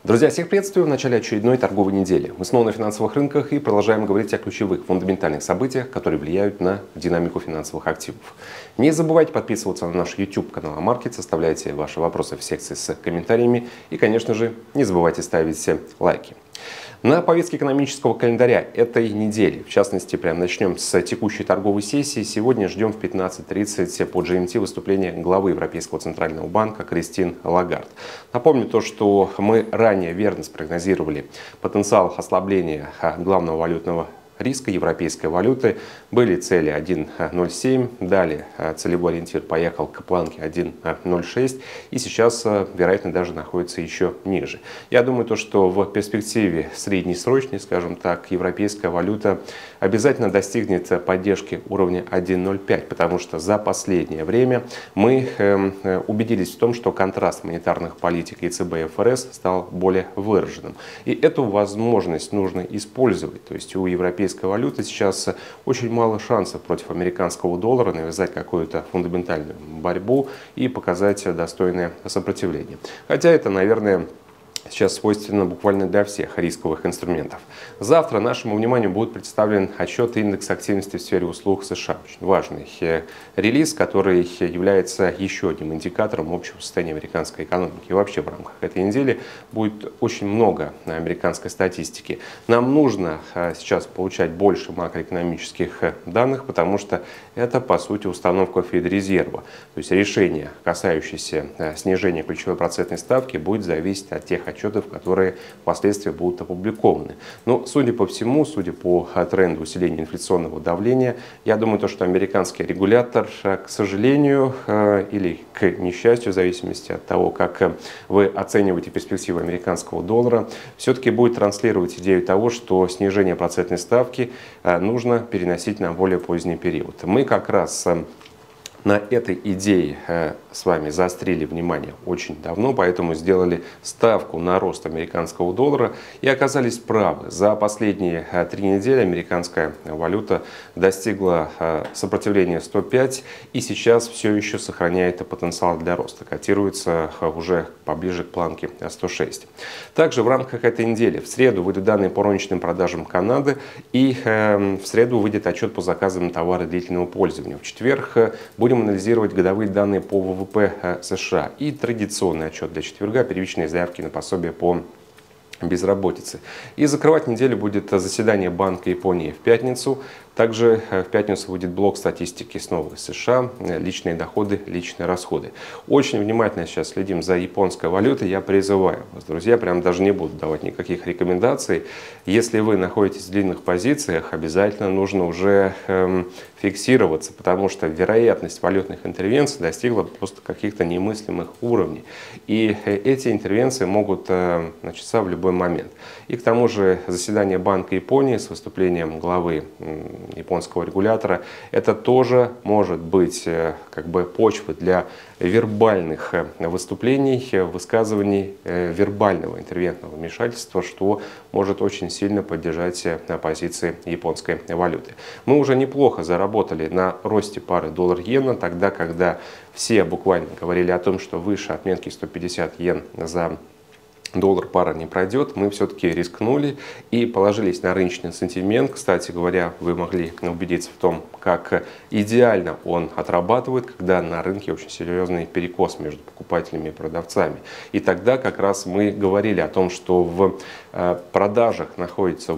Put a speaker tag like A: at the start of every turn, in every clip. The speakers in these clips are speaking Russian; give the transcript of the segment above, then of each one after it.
A: Друзья, всех приветствую в начале очередной торговой недели. Мы снова на финансовых рынках и продолжаем говорить о ключевых фундаментальных событиях, которые влияют на динамику финансовых активов. Не забывайте подписываться на наш YouTube канал Амаркет, оставляйте ваши вопросы в секции с комментариями и, конечно же, не забывайте ставить лайки. На повестке экономического календаря этой недели, в частности, прямо начнем с текущей торговой сессии. Сегодня ждем в 15:30 по GMT выступления главы Европейского центрального банка Кристин Лагард. Напомню то, что мы ранее верно спрогнозировали потенциал ослабления главного валютного риска европейской валюты. Были цели 1.07, далее целевой ориентир поехал к планке 1.06 и сейчас, вероятно, даже находится еще ниже. Я думаю, то, что в перспективе среднесрочной, скажем так, европейская валюта обязательно достигнет поддержки уровня 1.05, потому что за последнее время мы убедились в том, что контраст монетарных политик ЕЦБ и ФРС стал более выраженным. И эту возможность нужно использовать. То есть у европейской валюты сейчас очень мало шансов против американского доллара навязать какую-то фундаментальную борьбу и показать достойное сопротивление. Хотя это, наверное, сейчас свойственно буквально для всех рисковых инструментов. Завтра нашему вниманию будет представлен отчет индекса активности в сфере услуг США. Очень важный релиз, который является еще одним индикатором общего состояния американской экономики. И вообще в рамках этой недели будет очень много американской статистики. Нам нужно сейчас получать больше макроэкономических данных, потому что это, по сути, установка Федрезерва. То есть решение, касающееся снижения ключевой процентной ставки, будет зависеть от тех отчетов, которые впоследствии будут опубликованы. Но, судя по всему, судя по тренду усиления инфляционного давления, я думаю, то, что американский регулятор, к сожалению, или к несчастью, в зависимости от того, как вы оцениваете перспективы американского доллара, все-таки будет транслировать идею того, что снижение процентной ставки нужно переносить на более поздний период. Мы как раз на этой идее с вами заострили внимание очень давно, поэтому сделали ставку на рост американского доллара и оказались правы. За последние 3 недели американская валюта достигла сопротивления 105 и сейчас все еще сохраняет потенциал для роста. Котируется уже поближе к планке 106. Также в рамках этой недели в среду выйдут данные по розничным продажам Канады и в среду выйдет отчет по заказам товаров длительного пользования. В четверг будем анализировать годовые данные по ВВП США и традиционный отчет для четверга, первичные заявки на пособие по безработице. И закрывать неделю будет заседание Банка Японии в пятницу. Также в пятницу выйдет блок статистики снова из США, личные доходы, личные расходы. Очень внимательно сейчас следим за японской валютой. Я призываю вас, друзья, прям даже не буду давать никаких рекомендаций. Если вы находитесь в длинных позициях, обязательно нужно уже фиксироваться, потому что вероятность валютных интервенций достигла просто каких-то немыслимых уровней. И эти интервенции могут начаться в любой момент. И к тому же заседание Банка Японии с выступлением главы японского регулятора, это тоже может быть как бы почвой для вербальных выступлений, высказываний вербального интервентного вмешательства, что может очень сильно поддержать позиции японской валюты. Мы уже неплохо заработали на росте пары доллар-иена, тогда, когда все буквально говорили о том, что выше отметки 150 йен за доллар пара не пройдет, мы все-таки рискнули и положились на рыночный сентимент. Кстати говоря, вы могли убедиться в том, как идеально он отрабатывает, когда на рынке очень серьезный перекос между покупателями и продавцами. И тогда как раз мы говорили о том, что в продажах находится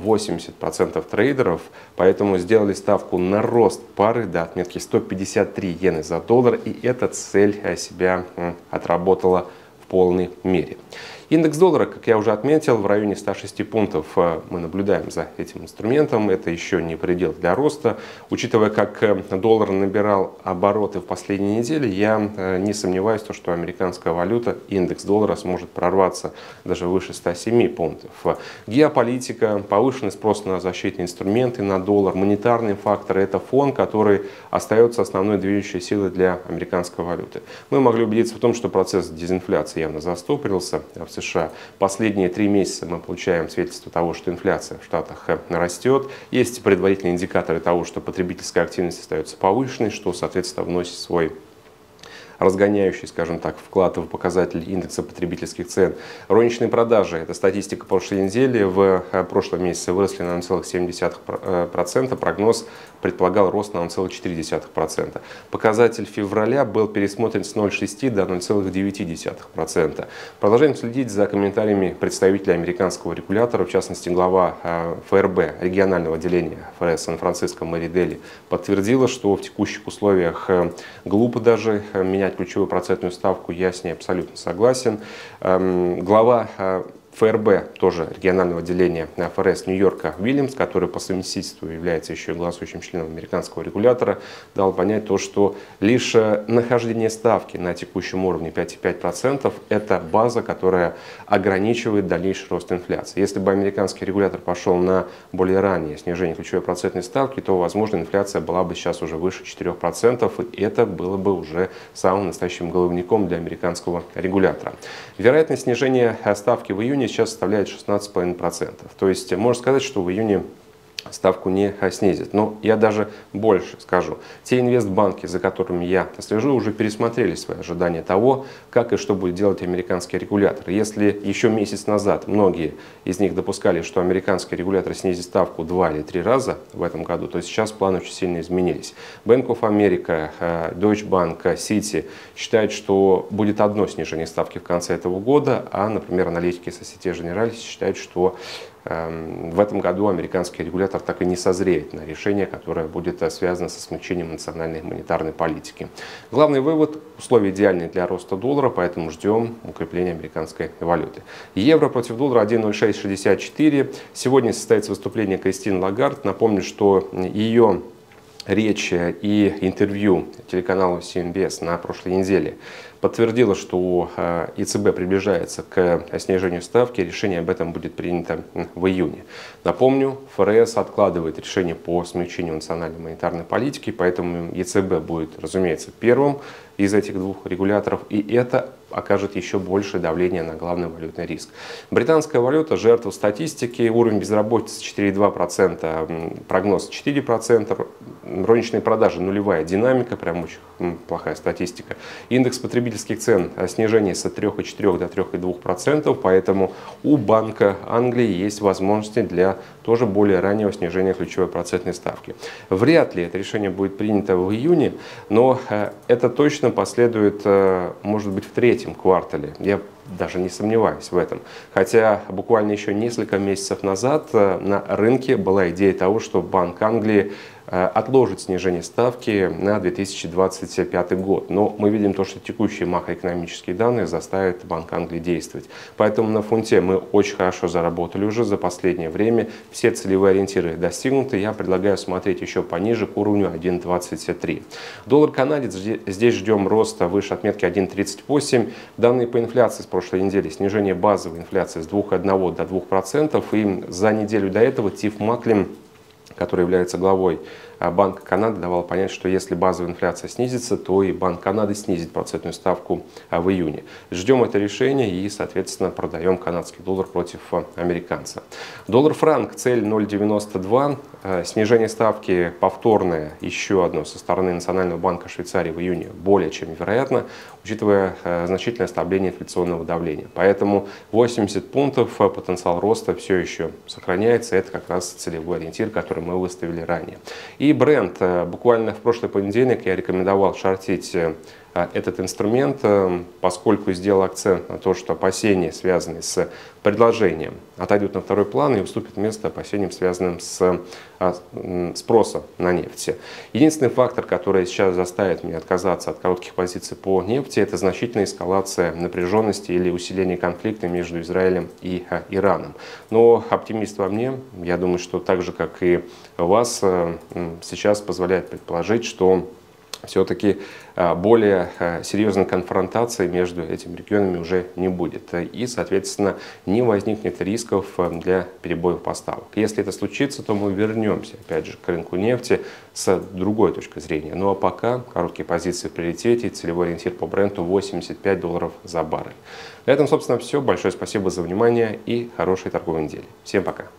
A: 80% трейдеров, поэтому сделали ставку на рост пары до отметки 153 йены за доллар, и эта цель себя отработала в полной мере. Индекс доллара, как я уже отметил, в районе 106 пунктов мы наблюдаем за этим инструментом. Это еще не предел для роста. Учитывая, как доллар набирал обороты в последние недели, я не сомневаюсь, что американская валюта, индекс доллара сможет прорваться даже выше 107 пунктов. Геополитика, повышенный спрос на защитные инструменты, на доллар, монетарные факторы – это фон, который остается основной движущей силой для американской валюты. Мы могли убедиться в том, что процесс дезинфляции явно застопорился в США. Последние 3 месяца мы получаем свидетельство того, что инфляция в Штатах растет. Есть предварительные индикаторы того, что потребительская активность остается повышенной, что, соответственно, вносит свой разгоняющий, скажем так, вклад в показатель индекса потребительских цен. Розничные продажи, это статистика прошлой недели, в прошлом месяце выросли на 0,7%, прогноз предполагал рост на 0,4%. Показатель февраля был пересмотрен с 0,6 до 0,9%. Продолжаем следить за комментариями представителей американского регулятора, в частности глава ФРБ, регионального отделения ФРС Сан-Франциско Мэри Дели, подтвердила, что в текущих условиях глупо даже менять ключевую процентную ставку. Я с ней абсолютно согласен. Глава ФРБ, тоже регионального отделения ФРС Нью-Йорка Уильямс, который по совместительству является еще и голосующим членом американского регулятора, дал понять то, что лишь нахождение ставки на текущем уровне 5,5% это база, которая ограничивает дальнейший рост инфляции. Если бы американский регулятор пошел на более раннее снижение ключевой процентной ставки, то, возможно, инфляция была бы сейчас уже выше 4%, и это было бы уже самым настоящим головником для американского регулятора. Вероятность снижения ставки в июне сейчас составляет 16,5%. То есть можно сказать, что в июне ставку не снизит. Но я даже больше скажу. Те инвестбанки, за которыми я слежу, уже пересмотрели свои ожидания того, как и что будет делать американский регулятор. Если еще месяц назад многие из них допускали, что американский регулятор снизит ставку 2 или 3 раза в этом году, то сейчас планы очень сильно изменились. Bank of America, Deutsche Bank, Citi считают, что будет одно снижение ставки в конце этого года, а, например, аналитики Société Générale считают, что в этом году американский регулятор так и не созреет на решение, которое будет связано со смягчением национальной монетарной политики. Главный вывод – условия идеальные для роста доллара, поэтому ждем укрепления американской валюты. Евро против доллара 1.0664. Сегодня состоится выступление Кристин Лагард. Напомню, что ее речь и интервью телеканалу CNBC на прошлой неделе подтвердила, что ЕЦБ приближается к снижению ставки. Решение об этом будет принято в июне. Напомню, ФРС откладывает решение по смягчению национальной монетарной политики, поэтому ЕЦБ будет, разумеется, первым из этих двух регуляторов, и это окажет еще большее давление на главный валютный риск. Британская валюта – жертва статистики, уровень безработицы 4,2%, прогноз 4%, розничные продажи нулевая динамика, прям очень плохая статистика. Индекс потребительских цен снижение с 3,4 до 3,2%, поэтому у Банка Англии есть возможности для тоже более раннего снижения ключевой процентной ставки. Вряд ли это решение будет принято в июне, но это точно последует, может быть, в третьем квартале. Я даже не сомневаюсь в этом. Хотя буквально еще несколько месяцев назад на рынке была идея того, что Банк Англии отложит снижение ставки на 2025 год. Но мы видим то, что текущие макроэкономические данные заставят Банк Англии действовать. Поэтому на фунте мы очень хорошо заработали уже за последнее время. Все целевые ориентиры достигнуты. Я предлагаю смотреть еще пониже к уровню 1.23. Доллар-канадец, здесь ждем роста выше отметки 1.38. Данные по инфляции с прошлой недели. Снижение базовой инфляции с 2,1 до 2%. И за неделю до этого Тиф Маклин, который является главой Банка Канады, давал понять, что если базовая инфляция снизится, то и Банк Канады снизит процентную ставку в июне. Ждем это решение и, соответственно, продаем канадский доллар против американца. Доллар-франк, цель 0,92. Снижение ставки повторное, еще одно, со стороны Национального банка Швейцарии в июне более чем вероятно, учитывая значительное ослабление инфляционного давления. Поэтому 80 пунктов потенциал роста все еще сохраняется. Это как раз целевой ориентир, который мы выставили ранее. И бренд. Буквально в прошлый понедельник я рекомендовал шортить этот инструмент, поскольку сделал акцент на то, что опасения, связанные с предложением, отойдут на второй план и уступят место опасениям, связанным с спросом на нефть. Единственный фактор, который сейчас заставит меня отказаться от коротких позиций по нефти, это значительная эскалация напряженности или усиление конфликта между Израилем и Ираном. Но оптимист во мне, я думаю, что так же, как и вас, сейчас позволяет предположить, что все-таки более серьезной конфронтации между этими регионами уже не будет. И, соответственно, не возникнет рисков для перебоев поставок. Если это случится, то мы вернемся, опять же, к рынку нефти с другой точки зрения. Ну а пока короткие позиции в приоритете, целевой ориентир по бренду $85 за баррель. На этом, собственно, все. Большое спасибо за внимание и хорошей торговой недели. Всем пока.